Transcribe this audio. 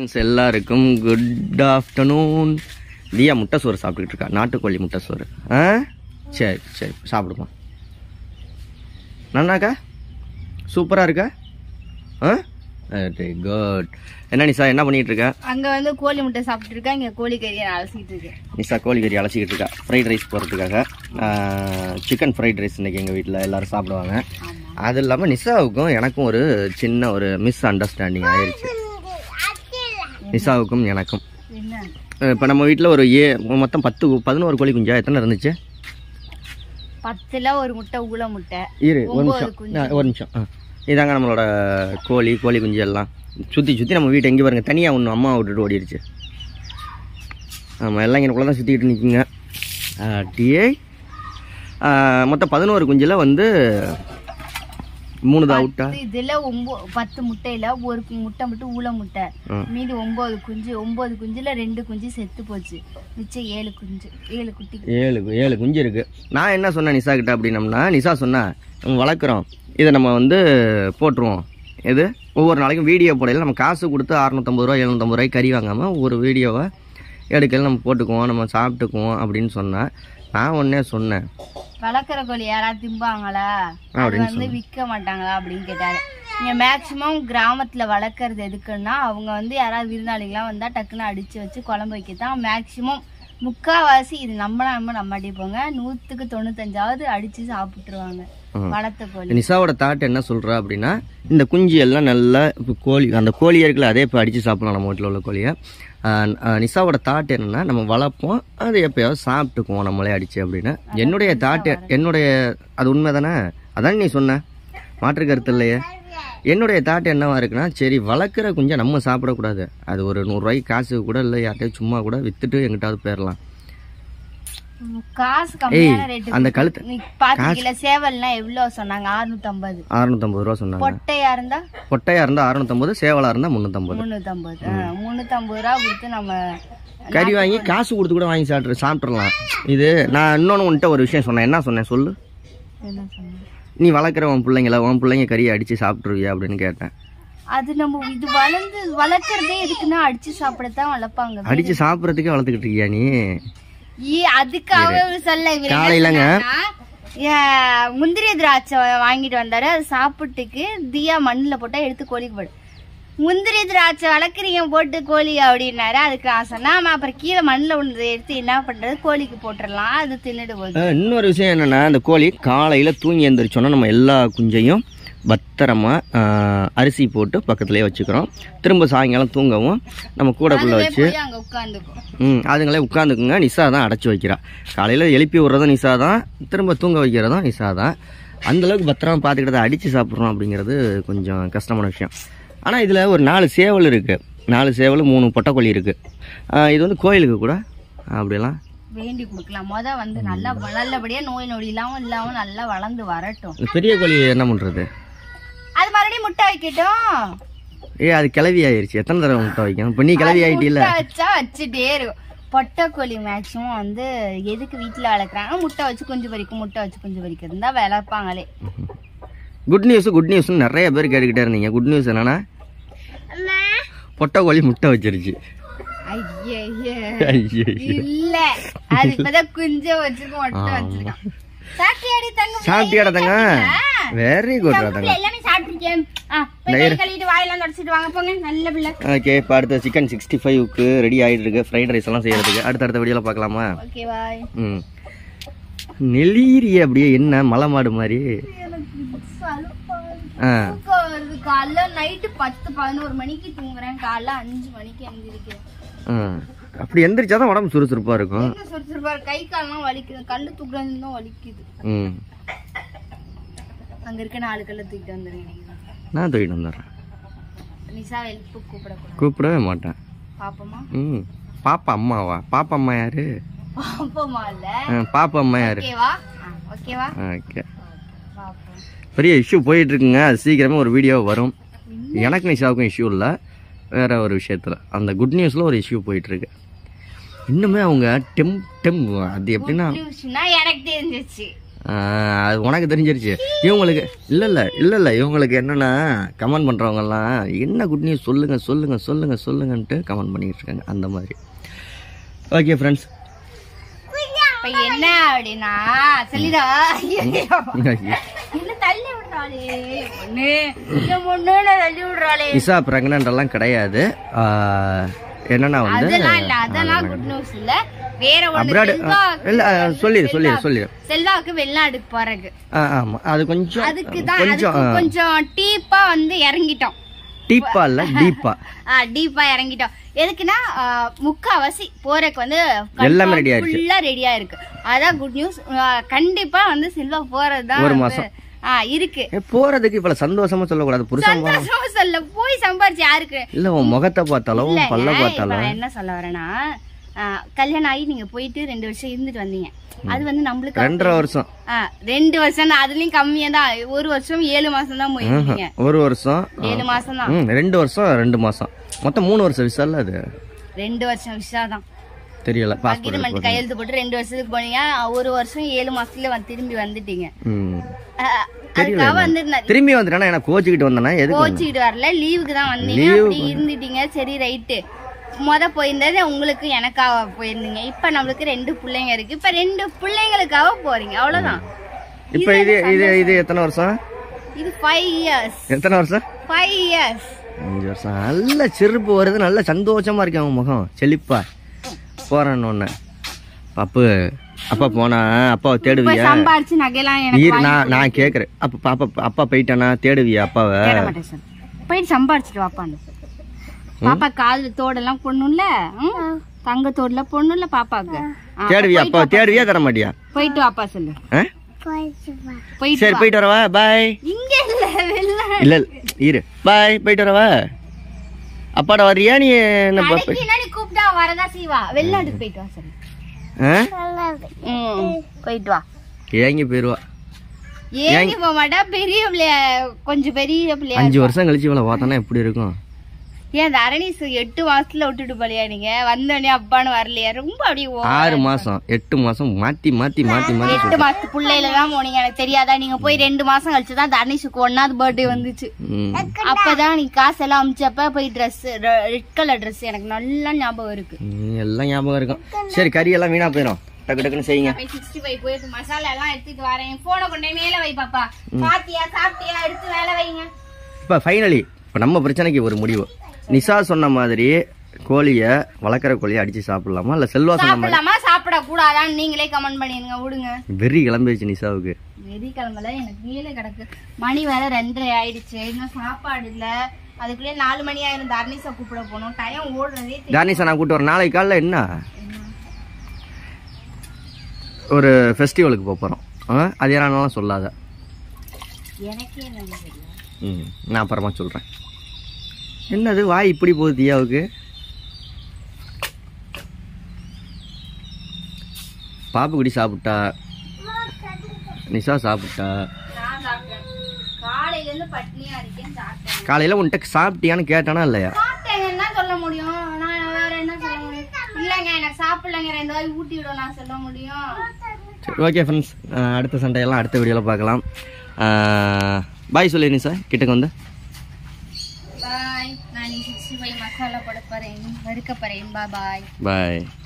Friends எல்லாருக்கும் good afternoon. தியா முட்டை சோறு சாப்பிட்டுக்கிட்டு இருக்கா, நாட்டுக்கோழி முட்டை சோறு. சரி சரி சாப்பிடுமா. நன்னாக்கா சூப்பராக இருக்கா? Very good. என்ன நிஷா என்ன பண்ணிட்டு இருக்கா? அங்க வந்து கோழி முட்டை சாப்பிட்டு இருக்கா, இங்க கோழி கறியை அலசிட்டு இருக்கேன். நிஷா கோழி கறி அலசிக்கிட்டு இருக்கா ஃப்ரைட் ரைஸ் போகிறதுக்காக. சிக்கன் ஃப்ரைட் ரைஸ் இன்னைக்கு எங்கள் வீட்டில் எல்லோரும் சாப்பிடுவாங்க. அது இல்லாமல் நிஷாவுக்கும் எனக்கும் ஒரு சின்ன ஒரு மிஸ் அண்டர்ஸ்டாண்டிங் ஆயிடுச்சு. நிஷாவுக்கும் எனக்கும் இப்போ நம்ம வீட்டில் ஒரு மொத்தம் 11 கோழி குஞ்சா எத்தனை இருந்துச்சு? 10ல் ஒரு முட்டை ஊள முட்டை. ஒரு நிமிஷம். இதாங்க நம்மளோட கோழி குஞ்சு எல்லாம் சுற்றி நம்ம வீட்டை எங்கே பாருங்க, தனியாக ஒன்று அம்மா விட்டுட்டு ஓடிடுச்சு. ஆமாம், எல்லாம் இங்கேக்குள்ளே தான் சுற்றிக்கிட்டு நிற்குங்க. அப்படியே மொத்தம் 11 குஞ்சில் வந்து 3 தான் அவுட்டா. இதில் 10 முட்டையில் ஒரு முட்டை மட்டும் ஊள முட்டை, மீதி 9 குஞ்சு. 9 குஞ்சில் 2 குஞ்சு செத்து போச்சு, மிச்சம் 7 குஞ்சு. 7 குட்டி, 7 குஞ்சு இருக்குது. நான் என்ன சொன்னேன் நிஷா கிட்ட அப்படின்னம்னா, நிஷா சொன்னா நம்ம வளர்க்குறோம், இதை நம்ம வந்து போட்டுருவோம். எது ஒவ்வொரு நாளைக்கும் வீடியோ போடையில் நம்ம காசு கொடுத்து 650 ரூபா 750 ரூபாய்க்கு கறி வாங்காமல் ஒரு வீடியோவை எடுக்கல நம்ம போட்டுக்குவோம், நம்ம சாப்பிட்டுக்குவோம் அப்படின்னு சொன்னேன். நான் ஒன்னே சொன்னேன், வளர்க்குற கோழி யாராவது திம்பாங்களா, அது வந்து விற்க மாட்டாங்களா அப்படின்னு கேட்டாரு. இங்கே மேக்சிமம் கிராமத்தில் வளர்க்குறது எதுக்குன்னா, அவங்க வந்து யாராவது விருந்தாளிகளாம் வந்தால் டக்குன்னு அடித்து வச்சு குழம்பு வைக்கத்தான் மேக்சிமம். முக்கால்வாசி இது நம்மாட்டி போங்க 100க்கு 95 அடித்து சாப்பிட்டுருவாங்க வளர்த்த கோழி. நிஷாவோட தாட் என்ன சொல்கிறா அப்படின்னா, இந்த குஞ்சு எல்லாம் நல்லா இப்போ கோழி அந்த கோழியை இருக்குல்ல அதே இப்போ அடித்து சாப்பிடலாம் நம்ம வீட்டில் உள்ள கோழியை. நிஷாவோட தாட் என்னென்னா, நம்ம வளர்ப்போம், அது எப்போயாவது சாப்பிட்டுக்குவோம் நம்மளே அடிச்சு அப்படின்னு. என்னுடைய தாட் அது உண்மை தானே? அதான் நீ சொன்ன, மாற்று கருத்து இல்லையே. என்னுடைய தாட் என்னவா இருக்குன்னா, சரி வளர்க்குற குஞ்சை நம்ம சாப்பிடக்கூடாது, அது ஒரு 100 ரூபாய்க்கு காசு கூட இல்லை, யார்கிட்டயும் சும்மா கூட விற்றுட்டு எங்கிட்டாவது போயிடலாம். காசு கம்மியான ரேட். அந்த கழுத்து பாத்தீங்களா? சேவல்னா எவ்வளவு சொன்னாங்க? 650 ரூபா சொன்னாங்க. பொட்டையா இருந்தா 650, சேவலா இருந்தா 350 ரூபா கொடுத்து நம்ம கறி வாங்கி காசு கொடுத்து கூட வாங்கி சாப்பிட்டுறலாம். இது நான் இன்னொன்னு உன்கிட்ட ஒரு விஷயம் சொன்னேன். என்ன சொன்னேன் சொல்லு? என்ன சொன்னேன்? நீ வளர்க்குற உன் பிள்ளைங்க கறியை அடிச்சு சாப்பிட்டுருவியா அப்படின்னு கேட்டேன். அது நம்ம இது வளர்க்கறதே எதுக்குன்னா அடிச்சு சாப்பிடத்தான் வளர்ப்பாங்க. அடிச்சு சாப்பிடறதுக்கே வளர்த்துக்கிட்டு இருக்கியா நீ? அதுக்காக சொல்ல காலையிலங்க முந்திரி திராட்சை வாங்கிட்டு வந்தாரு, அது சாப்பிட்டுக்கு தியா மண்ணுல போட்டா எடுத்து கோழிக்கு போடு. முந்திரி திராட்சை வளர்க்குறீங்க போட்டு கோழி அப்படின்னாரு. அதுக்கு நான் சொன்னா அப்புறம் கீழே மண்ணில் உண்டு எடுத்து என்ன பண்றது, கோழிக்கு போட்டுடலாம், அது தின்னுட்டு போகுது. இன்னொரு விஷயம் என்னன்னா, அந்த கோழி காலையில தூங்கி எழுந்திரிச்சோன்னா நம்ம எல்லா குஞ்சையும் பத்திரமா அரிசி போட்டு பக்கத்துலேயே வச்சுக்கிறோம். திரும்ப சாயங்காலம் தூங்கவும் நம்ம கூடக்குள்ளே வச்சு அதுங்களே உட்காந்துக்குங்க. நிஷா தான் அடைச்சி வைக்கிறா. காலையில் எழுப்பி விட்றதும் நிஷா தான், திரும்ப தூங்க வைக்கிறதும் நிஷா தான். அந்தளவுக்கு பத்திரமா பார்த்துக்கிட்டதை அடித்து சாப்பிட்றோம் அப்படிங்கிறது கொஞ்சம் கஷ்டமான விஷயம். ஆனால் இதில் ஒரு 4 சேவல் இருக்குது, 4 சேவல் 3 பொட்டைக்கோழி இருக்குது. இது வந்து கோயிலுக்கு கூட அப்படியெல்லாம் வேண்டி கொடுக்கலாம். வந்து நல்லபடியாக நோய் நொடி இல்லாமல் நல்லா வளர்ந்து வரட்டும். பெரிய கோழி என்ன பண்ணுறது? அது மறுபடியும் முட்டை வைக்கட்டும். அது கிளவி ஆயிடுச்சு. எத்தனை தடவை முட்டை வைக்கணும்? இப்போ நீ கிளவி ஆகிட்டில்ல, வச்சுட்டே இருக்கும். பொட்டைக்கோழி மேக்சிமம் வந்து எதுக்கு வீட்டில் வளர்க்குறாங்க, முட்டை வச்சு குஞ்சு பறிக்கிறது தான் வளர்ப்பாங்களே. குட் நியூஸ் நிறைய பேர் கேட்டுக்கிட்டே இருந்தீங்க. குட் நியூஸ் என்னன்னா, பொட்டைக்கோழி முட்டை வச்சிருச்சு. இல்ல, அது இப்பதான் குஞ்ச வச்சிருக்கோம். சாப்பிட்டியாடா தங்க? Very good. எல்லாமே சாப்பிட்டுருக்கேன். வாயெல்லாம் தொடச்சிட்டு வாங்க போங்க, நல்ல பிள்ளை. ஓகே, இப்போ அடுத்த சிக்கன் 65க்கு ரெடி ஆகிட்டு இருக்கு. ஃப்ரைட் ரைஸ் எல்லாம் செய்யறதுக்கு அடுத்த வீடியோல பார்க்கலாமா? Okay bye. நெல்லீரி அப்படியே என்ன மலை மாடு மாதிரி. காலைல நைட்டு 10-11 மணிக்கு தூங்குறேன், காலைல 5 மணிக்கு எந்திரிக்கிறேன். அப்படி எந்திரிச்சாதான் உடம்பு சுறுசுறுப்பா இருக்கும். கை கால்லாம் வலிக்குது, கல்லு தூக்குறது வலிக்குது. அங்க இருக்க 4 கல்ல தூக்கிட்டு வந்துருங்க. நான் தூக்கிட்டு வந்துடுறேன். நிஷா கூப்பிடவே மாட்டேன். பாப்பமா? பாப்பா அம்மாவா? பாப்பா அம்மா யாரு? பாப்பமா இல்ல, பாப்பா அம்மா யாரு? ஓகேவா? ஓகே. பெரிய இஷ்யூ போயிட்டு இருக்குங்க. அது சீக்கிரமே ஒரு வீடியோ வரும். எனக்கு நிஷாவுக்கும் இஷ்யூ இல்லை, வேற ஒரு விஷயத்துல அந்த குட் நியூஸ்ல ஒரு இஷ்யூ போயிட்டு இருக்கு. இன்னுமே அவங்க அது எப்படின்னா எனக்கு தெரிஞ்சிச்சு. அது உனக்கு தெரிஞ்சிருச்சு. இவங்களுக்கு இல்லை இவங்களுக்கு என்னென்னா கமெண்ட் பண்ணுறவங்கெல்லாம் என்ன குட் நியூஸ் சொல்லுங்கன்ட்டு கமெண்ட் பண்ணிக்கிட்டு இருக்காங்க அந்த மாதிரி. ஓகே ஃப்ரெண்ட்ஸ், இப்போ என்ன அப்படின்னா சொல்லிடா தள்ளி விடுறாளே தள்ளி விடுறாளே. நிஷா பிரெக்னன்ட் எல்லாம் கிடையாது. என்னன்னா வந்து அதெல்லாம் குட் நியூஸ் இல்ல, வேற அப்ராட் இல்ல. சொல்லிடு செல்வாக்கு வெளிநாட்டுக்கு போறதுக்கு. ஆமா, அது கொஞ்சம் கொஞ்சம் டீப்பா வந்து இறங்கிட்டோம். டீப்பா இல்ல டீப்பா இறங்கிட்டோம். எதுக்குன்னா முக்காவாசி போறதுக்கு வந்து எல்லாமே ரெடியா இருக்கு, ஃபுல்லா ரெடியா இருக்கு. அதான் குட் நியூஸ். கண்டிப்பா வந்து செல்வா போறதுதான் ஒரு மாசம் இருக்கு. போறதுக்கு இவ்வளவு சந்தோஷமா சொல்லக்கூடாது. புருஷன் சொல்ல போய் சம்பாரிச்சு யாருக்கு இல்ல, உன் முகத்தை பார்த்தாலும் பல்ல பார்த்தாலும். என்ன சொல்ல வரேன்னா, கல்யாணம் ஆகி நீங்க போயிட்டு 2 வருஷம் இருந்துட்டு வந்தீங்க. அது வந்து நம்மளுக்கு 2.5 வருஷம் 2 வருஷம் தான், அதுலயும் கம்மியா தான். 1 வருஷம் 7 மாசம் தான் போயிருக்கீங்க. 1 வருஷம் 7 மாசம் தான். 2 வருஷம் 2 மாசம் மொத்தம் 3 வருஷம் விசா இல்ல. அது 2 வருஷம் விசா தான். தெரியல, அக்ரிமெண்ட் கையெழுத்து போட்டு 2 வருஷத்துக்கு போனீங்க. 1 வருஷம் 7 மாசத்துல திரும்பி வந்துட்டீங்க. திரும்பி வந்துட்டா என்ன கோச்சிக்கிட்டு வந்தேன்னா? எதுக்கு கோச்சிக்கிட்டு வரல, லீவுக்கு தான் வந்தீங்க. அப்படி இருந்துட்டீங்க. சரி ரைட்டு. போயிருந்தது உங்களுக்கு எனக்காக போயிருந்தீங்க. இப்ப நம்மளுக்கு 2 பிள்ளைங்க இருக்கு. இப்ப 2 பிள்ளைங்களுக்காக போறீங்க, அவ்வளவுதான். இப்ப இது எத்தனை வருஷம்? இது 5 years. எத்தனை வருஷம்? 5 years. 5 வருஷம். நல்ல சிரிப்பு வருது, நல்ல சந்தோஷமா இருக்கு அவங்க முகம் செழிப்பா. போறேன்னு பாப்பு அப்பா போனா அப்பாவை தேடுவியா? சம்பாரிச்சு நகைலாம் நான் கேக்குறேன். அப்பா போயிட்டானா தேடுவியா அப்பாவை? போயிட்டு சம்பாரிச்சுட்டு வாப்பான்னு. பாப்பா கால் தோடெல்லாம் பொண்ணுல, தங்க தோடுல பொண்ணுல பாப்பாக்கு. தேடுவியா அப்பா? தேடுவியா தர மாட்டியா? போயிட்டு வாப்பா சொல்லு. சரி போயிட்டு வரவா? பாய். இங்க இல்ல இரு, பாய். போயிட்டு வரவா? அப்பாட வரியா நீ? கூப்பிட்டா வரதா செய்வா. வெளிநாட்டுக்கு போயிட்டு வா சொல்லு. போயிட்டு வா. ஏங்கி போயிருவா. ஏங்கி போக மாட்டா. பெரிய பிள்ளைய, கொஞ்சம் பெரிய பிள்ளையா. 5 வருஷம் கழிச்சு இவ்வளவு பார்த்தோன்னா எப்படி இருக்கும்? ஏன் தரணீஸ் 8 மாசத்துல விட்டுட்டு போலியா நீங்க? வந்தோடனே அப்பான்னு வரலையா? ரொம்ப அப்படியே 6 மாசம் 8 மாசம் மாத்தி 8 மாசத்து பிள்ளையில தான் போனீங்க. எனக்கு தெரியாதா? நீங்க போய் 2 மாசம் கழிச்சுதான் தரணீஸுக்கு 1வது பர்த்டே வந்துச்சு. அப்பதான் நீ காசெல்லாம் அமிச்சப்ப போய் ட்ரெஸ், ரெட் கலர் ட்ரெஸ் எனக்கு நல்லா ஞாபகம் இருக்கு. எல்லாம் ஞாபகம் இருக்கும். சரி, கறி எல்லாம் வீணா போயிடும். டக்கு டக்குன்னு செய்யுங்க. 65 போயிட்டு மசாலா எல்லாம் எடுத்துட்டு வரேன். போனை கொண்டே மேல வை பாப்பா. பாத்தியா சாப்பிட்டியா? எடுத்து மேல வைங்க. இப்ப ஃபைனலி இப்ப நம்ம பிரச்சனைக்கு ஒரு முடிவு. நிஷா சொன்ன மாதிரி கோழிய வளர்க்குற கோழியை அடிச்சு சாப்பிடலாமா இல்ல செல்வா சொன்ன மாதிரி சாப்பிட கூடாதான்னு நீங்களே கமெண்ட் பண்ணிருங்க. விடுங்க. வெறி கிளம்பிடுச்சு நிஷாவுக்கு. வெறி கிளம்பல, எனக்கு கீழே கிடக்கு. மணி வேற 2:30 ஆயிடுச்சு. இன்னும் சாப்பாடு இல்ல. அதுக்குள்ளே 4 மணி ஆயிரும். தர்னிஷா கூப்பிட போனோம். டைம் ஓடுறதே. தர்னிஷா நான் கூப்பிட்டு வரேன். நாளைக்கு காலைல என்ன ஒரு ஃபெஸ்டிவலுக்கு போறோம். அது யாரானாலும் சொல்லாத. எனக்கே நான் அப்புறமா சொல்றேன். என்னது வாய் இப்படி போகுது தியாவுக்கு? பாப்பு குடி சாப்பிட்டா, நிஷா சாப்பிட்டா. காலையில உன்கிட்ட சாப்பிட்டியான்னு கேட்டானா இல்லையா? சொல்ல முடியும். வேற என்ன சொல்ல முடியும்? இல்லங்க எனக்கு சாப்பிடலங்க, 2 வாய் ஊட்டி விட நான் சொல்ல முடியும். சரி, ஓகே ஃப்ரெண்ட்ஸ், அடுத்த சண்டையெல்லாம் அடுத்த வீடியோவில் பார்க்கலாம். பாய் சொல்லி நிஷா கிட்டக்கு வந்து. பாய். நான் 65 மசாலா போட போறேன், வறுக்க போறேன். பாய். பாய்.